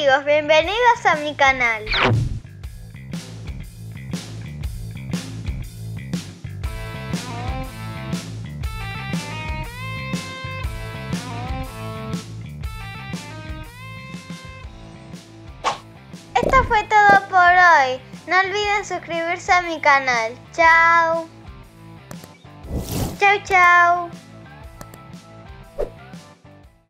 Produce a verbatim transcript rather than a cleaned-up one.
amigos, bienvenidos a mi canal. Esto fue todo por hoy. No olviden suscribirse a mi canal. Chao. Chao, chao.